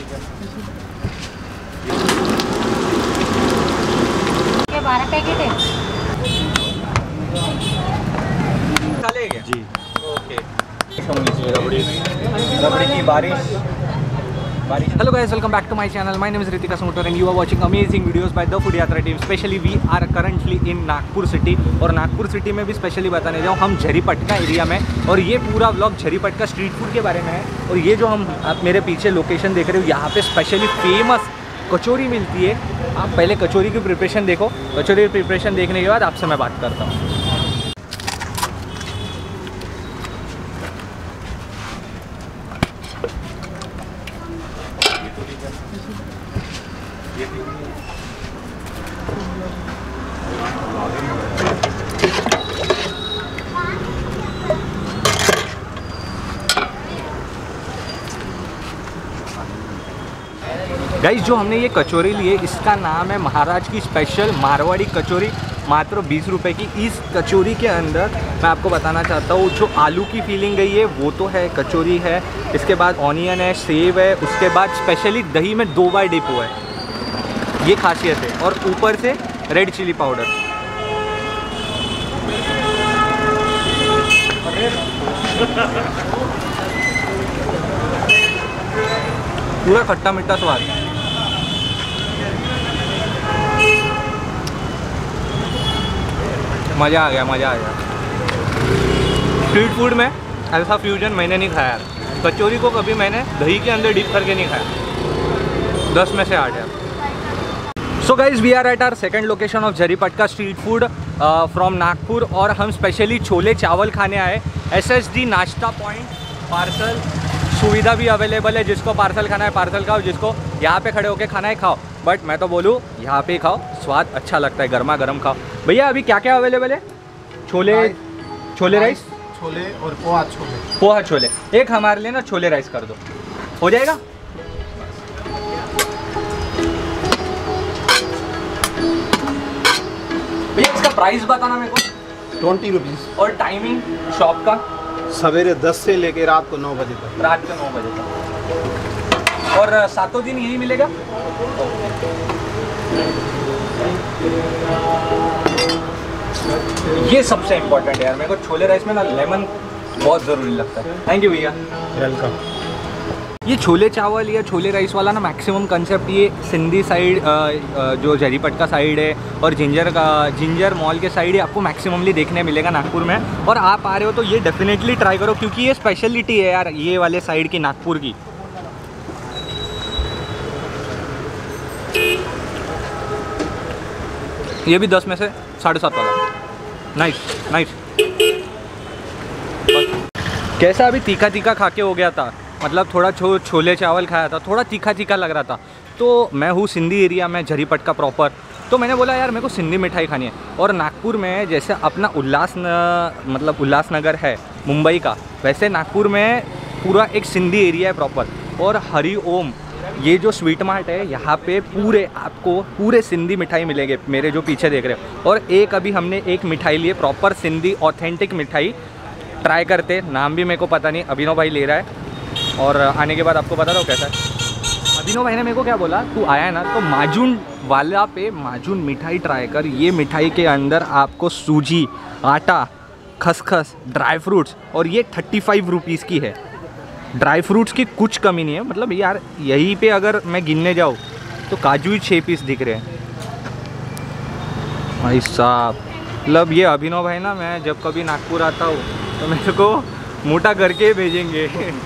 ये 12 पैकेट है जी। ओके। रबड़ी की बारिश। Hello guys, welcome back to my channel. My name is Ritika Sumutor and you are watching amazing videos by the Food Yatra team. Specially we are currently in Nagpur city और Nagpur city में भी specially बताने जाऊँ हम झरीपटका area में, और ये पूरा व्लॉग झरीपटका स्ट्रीट फूड के बारे में है। और ये जो हम आप मेरे पीछे लोकेशन देख रहे हो, यहाँ पे स्पेशली फेमस कचौरी मिलती है। आप पहले कचौरी की प्रिपरेशन देखो, कचौरी की प्रिपरेशन देखने के बाद आपसे मैं बात करता हूँ। गाइस, जो हमने ये कचौरी ली है इसका नाम है महाराज की स्पेशल मारवाड़ी कचौरी, मात्र 20 रुपये की। इस कचौरी के अंदर मैं आपको बताना चाहता हूँ, जो आलू की फीलिंग गई है वो तो है, कचौरी है, इसके बाद ऑनियन है, सेव है, उसके बाद स्पेशली दही में 2 बार डिप हुआ है, ये खासियत है, और ऊपर से रेड चिली पाउडर। पूरा खट्टा मीठा स्वाद। मज़ा आ गया, मज़ा आ गया। स्ट्रीट फूड में ऐसा फ्यूजन मैंने नहीं खाया यार। कचौरी को कभी मैंने दही के अंदर डिप करके नहीं खाया। 10 में से 8 यार। So guys, we are at our second location of Jaripatka street food from Nagpur, और हम स्पेशली छोले चावल खाने आए। SSD नाश्ता पॉइंट, पार्सल सुविधा भी अवेलेबल है। जिसको पार्सल खाना है पार्सल खाओ, जिसको यहाँ पे खड़े होके खाना है खाओ, बट मैं तो बोलूँ यहाँ पे खाओ, स्वाद अच्छा लगता है, गर्मा गर्म खाओ। भैया अभी क्या क्या अवेलेबल है? छोले राइस, छोले और पोहा छोले। पोहा छोले एक हमारे लिए ना छोले राइस कर दो, हो जाएगा? भैया इसका प्राइस बताना मेरे को। 20 रुपीज़। और टाइमिंग शॉप का? सवेरे 10 से लेके रात को 9 बजे तक। रात के 9 बजे तक। और 7 दिन यही मिलेगा? ये सबसे इम्पोर्टेंट है यार, मेरे को छोले राइस में ना लेमन बहुत ज़रूरी लगता है। थैंक यू भैया, वेलकम। ये छोले चावल या छोले राइस वाला ना मैक्सिमम कंसेप्ट ये सिंधी साइड, जो झरीपटका साइड है और जिंजर मॉल के साइड ही आपको मैक्सिममली देखने मिलेगा नागपुर में। और आप आ रहे हो तो ये डेफिनेटली ट्राई करो, क्योंकि ये स्पेशलिटी है यार ये वाले साइड की, नागपुर की। ये भी 10 में से 7.5 वाला। Nice nice. कैसा अभी तीखा तीखा खा के हो गया था, मतलब थोड़ा छोले चावल खाया था, थोड़ा तीखा तीखा लग रहा था। तो मैं हूँ सिंधी एरिया में, झरीपटका प्रॉपर, तो मैंने बोला यार मेरे को सिंधी मिठाई खानी है। और नागपुर में जैसे अपना उल्लासनगर है मुंबई का, वैसे नागपुर में पूरा एक सिंधी एरिया है प्रॉपर। और हरि ओम ये जो स्वीट मार्ट है, यहाँ पे आपको पूरे सिंधी मिठाई मिलेंगे, मेरे जो पीछे देख रहे हो। और अभी हमने एक मिठाई ली है, प्रॉपर सिंधी ऑथेंटिक मिठाई, ट्राई करते। नाम भी मेरे को पता नहीं, अभिनव भाई ले रहा है, और आने के बाद आपको बता दो कैसा है। अभिनव भाई ने मेरे को क्या बोला, तू आया है ना तो माजून वाला पे माजून मिठाई ट्राई कर। ये मिठाई के अंदर आपको सूजी, आटा, खसखस, ड्राई फ्रूट्स, और ये 35 रुपीज़ की है। ड्राई फ्रूट्स की कुछ कमी नहीं है, मतलब यार यहीं पे अगर मैं गिनने जाऊँ तो काजू ही 6 पीस दिख रहे हैं भाई साहब। मतलब ये अभिनव भाई ना, मैं जब कभी नागपुर आता हूँ तो मेरे को मोटा करके भेजेंगे।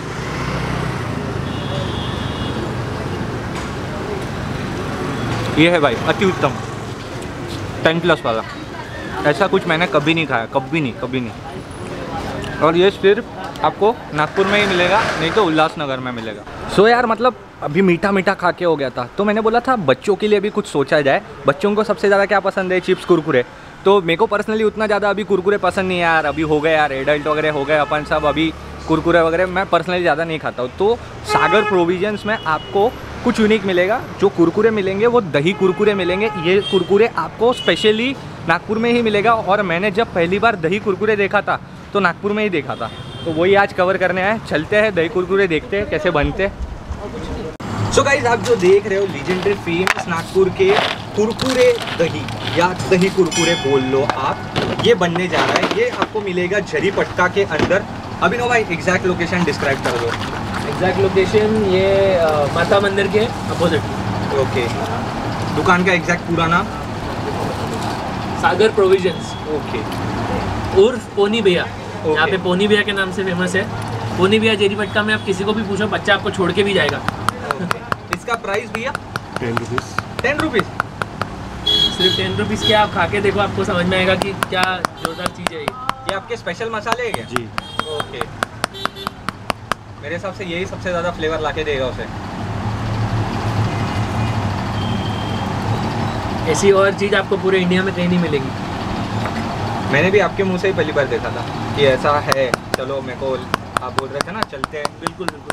ये है भाई अति उत्तम 10+ वाला, ऐसा कुछ मैंने कभी नहीं खाया, कभी नहीं। और ये सिर्फ आपको नागपुर में ही मिलेगा, नहीं तो उल्लासनगर में मिलेगा। सो यार मतलब अभी मीठा मीठा खा के हो गया था, तो मैंने बोला था बच्चों के लिए भी कुछ सोचा जाए। बच्चों को सबसे ज़्यादा क्या पसंद है? चिप्स, कुरकुरे। तो मेरे को पर्सनली उतना ज़्यादा अभी कुरकुरे पसंद नहीं है यार, अभी हो गए यार, एडल्ट वगैरह हो गए अपन सब, अभी कुरकुरे वगैरह मैं पर्सनली ज़्यादा नहीं खाता हूँ। तो सागर प्रोविजन्स में आपको कुछ यूनिक मिलेगा। जो कुरकुरे मिलेंगे वो दही कुरकुरे मिलेंगे। ये कुरकुरे आपको स्पेशली नागपुर में ही मिलेगा, और मैंने जब पहली बार दही कुरकुरे देखा था तो नागपुर में ही देखा था, तो वही आज कवर करने आए। चलते हैं दही कुरकुरे, देखते हैं कैसे बनते हैं। सो गाइस, आप जो देख रहे हो लेजेंडरी फेमस नागपुर के कुरकुरे दही या दही कुरकुरे बोल लो आप, ये बनने जा रहा है। ये आपको मिलेगा झरीपटका के अंदर। अभिनव भाई एग्जैक्ट लोकेशन डिस्क्राइब कर दो। एग्जैक्ट लोकेशन ये माता मंदिर के अपोजिट। ओके, दुकान का एग्जैक्ट पूरा नाम? सागर प्रोविजंस। ओके, उर्फ पोनी भैया। यहाँ पे पोनी भैया के नाम से फेमस है। पोनी भैया झरीपटका में आप किसी को भी पूछो, बच्चा आपको छोड़ के भी जाएगा। इसका प्राइस भैया 10 रुपीज़। 10 रुपीज़? सिर्फ 10 रुपीज़ के आप खा के देखो, आपको समझ में आएगा कि क्या जोरदार चीज़ है ये आपके स्पेशल मसाले है क्या? जी। ओके, मेरे हिसाब से यही सबसे ज़्यादा फ्लेवर लाके देगा उसे। ऐसी और चीज़ आपको पूरे इंडिया में कहीं नहीं मिलेगी। मैंने भी आपके मुंह से ही पहली बार देखा था कि ऐसा है। चलो, मेरे को आप बोल रहे थे ना चलते हैं। बिल्कुल बिल्कुल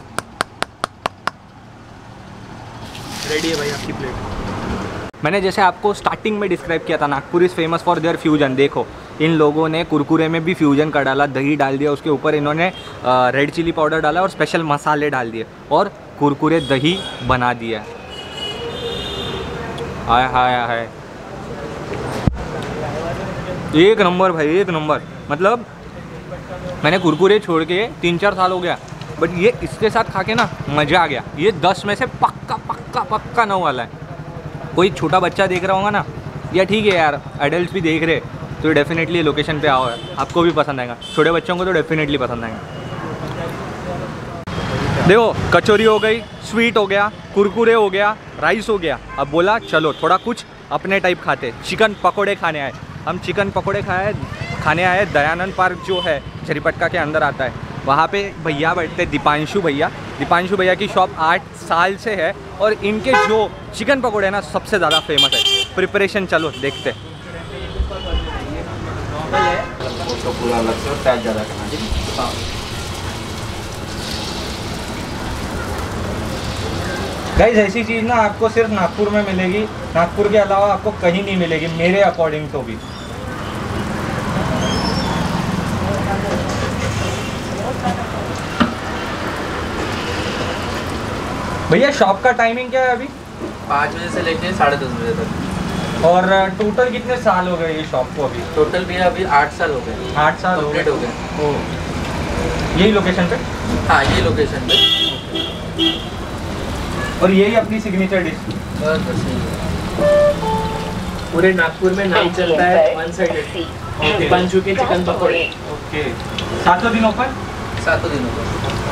रेडी है भाई आपकी प्लेट। मैंने जैसे आपको स्टार्टिंग में डिस्क्राइब किया था, Nagpur is famous for their fusion. देखो, इन लोगों ने कुरकुरे में भी फ्यूजन कर डाला, दही डाल दिया, उसके ऊपर इन्होंने रेड चिली पाउडर डाला और स्पेशल मसाले डाल दिए और कुरकुरे दही बना दिया। हाय हाय हाय, एक नंबर भाई, एक नंबर। मतलब मैंने कुरकुरे छोड़ के 3-4 साल हो गया, बट ये इसके साथ खा के ना मज़ा आ गया। ये 10 में से पक्का पक्का पक्का 9 वाला है। कोई छोटा बच्चा देख रहा होगा ना, या ठीक है यार, एडल्ट भी देख रहे, तो डेफिनेटली लोकेशन पे आओ, आपको भी पसंद आएगा। छोटे बच्चों को तो डेफिनेटली पसंद आएगा। देखो, कचौरी हो गई, स्वीट हो गया, कुरकुरे हो गया, राइस हो गया। अब बोला चलो थोड़ा कुछ अपने टाइप खाते, चिकन पकोड़े खाने आए। हम चिकन पकोड़े खाने आए। दयानंद पार्क जो है झरीपटका के अंदर आता है, वहाँ पे भैया बैठते, दीपांशु भैया की शॉप 8 साल से है और इनके जो चिकन पकोड़े हैं ना सबसे ज़्यादा फेमस है। प्रिपरेशन चलो देखते। पूरा अलग से प्याज ज़्यादा करना। गाइस, ऐसी चीज़ ना आपको सिर्फ नागपुर में मिलेगी, नागपुर के अलावा आपको कहीं नहीं मिलेगी मेरे अकॉर्डिंग तो भी। भैया शॉप का टाइमिंग क्या है अभी? 5 बजे से लेके 10:30 बजे तक। और टोटल कितने साल हो गए ये शॉप को अभी? टोटल भी अभी 8 साल हो गए। 8 साल कंप्लीट हो गए। ओह, यही लोकेशन पे? हाँ, ये लोकेशन पे। और यही अपनी सिग्नेचर डिश? बस पूरे नागपुर में नाम चलता है वन साइडेड दीपांशु के चिकन पकौड़े। ओके, 7 दिनों पर? 7 दिनों पर।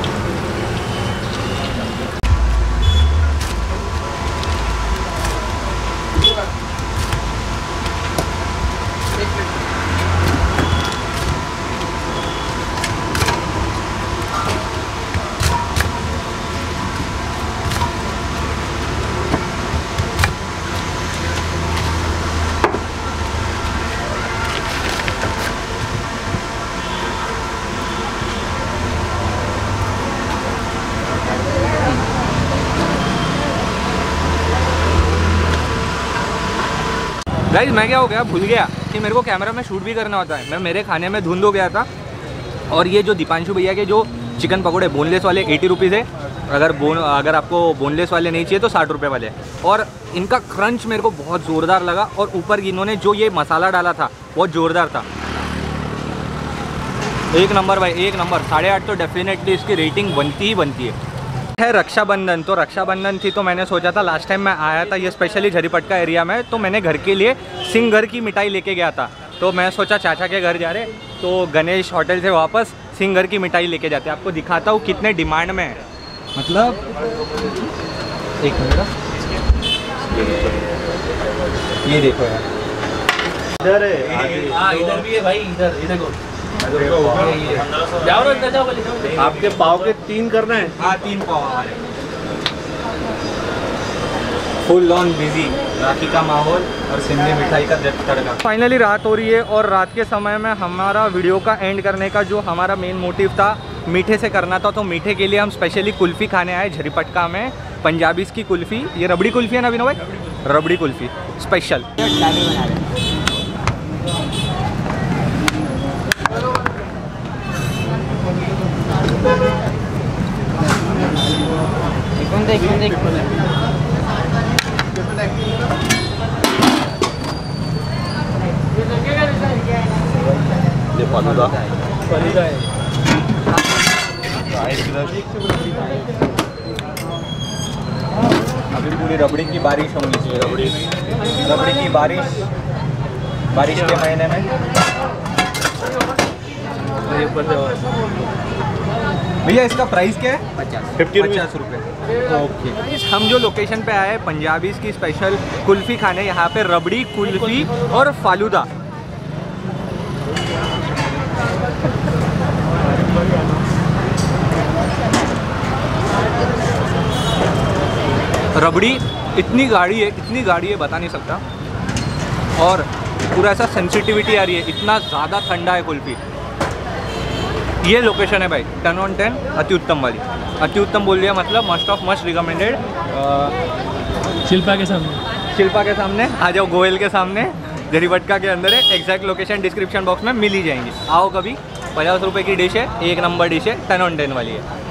गाइस, मैं क्या हो गया, भूल गया कि मेरे को कैमरा में शूट भी करना होता है। मैं मेरे खाने में धुंध हो गया था। और ये जो दीपांशु भैया के जो चिकन पकोड़े बोनलेस वाले 80 रुपीज़ है। अगर आपको बोनलेस वाले नहीं चाहिए तो 60 रुपये वाले। और इनका क्रंच मेरे को बहुत ज़ोरदार लगा और ऊपर इन्होंने जो ये मसाला डाला था बहुत ज़ोरदार था। एक नंबर भाई, एक नंबर। 8.5 तो डेफिनेटली इसकी रेटिंग बनती ही बनती है। रक्षाबंधन, तो रक्षाबंधन थी तो मैंने सोचा था, लास्ट टाइम मैं आया था ये स्पेशली झरीपटका एरिया में, तो मैंने घर के लिए सिंघर की मिठाई लेके गया था। तो मैं सोचा चाचा के घर जा रहे तो गणेश होटल से वापस सिंघर की मिठाई लेके जाते। आपको दिखाता हूँ कितने डिमांड में है। मतलब एक मिनट, ये देखो यार, इधर है। हाँ, इधर भी है भाई, इधर को जाओ ना, अंदर जाओ, बोले जाओ। आपके पाव के 3 करना है? हाँ, 3 पाव हमारे। फुल ऑन बिजी, राखी का माहौल और सिंधी मिठाई का तड़का। फाइनली रात हो रही है और रात के समय में हमारा वीडियो का एंड करने का जो हमारा मेन मोटिव था मीठे से करना था। तो मीठे के लिए हम स्पेशली कुल्फ़ी खाने आए झरीपटका में, पंजाबीज़ की कुल्फ़ी। ये रबड़ी कुल्फ़ी है ना अभिनव भाई? रबड़ी कुल्फ़ी स्पेशल। ये फालूदा फलूदा है। अभी पूरी रबड़ी की बारिश होनी चाहिए। रबड़ी की बारिश के महीने में। ये ऊपर से और भैया इसका प्राइस क्या है? 50 50 रुपये। ओके, हम जो लोकेशन पे आए हैं पंजाबीज़ की स्पेशल कुल्फ़ी खाने, यहाँ पे रबड़ी, कुल्फ़ी और फालूदा। रबड़ी इतनी गाढ़ी है बता नहीं सकता, और पूरा ऐसा सेंसिटिविटी आ रही है, इतना ज़्यादा ठंडा है कुल्फ़ी। ये लोकेशन है भाई 10 on 10 अति उत्तम वाली। अति उत्तम बोल दिया मतलब must of must recommended. Shilpa के सामने। शिल्पा के सामने आ जाओ, गोयल के सामने, जरीपटका के अंदर है। एग्जैक्ट लोकेशन डिस्क्रिप्शन बॉक्स में मिल ही जाएंगी। आओ कभी। 50 रुपये की डिश है, एक नंबर डिश है, 10 on 10 वाली है।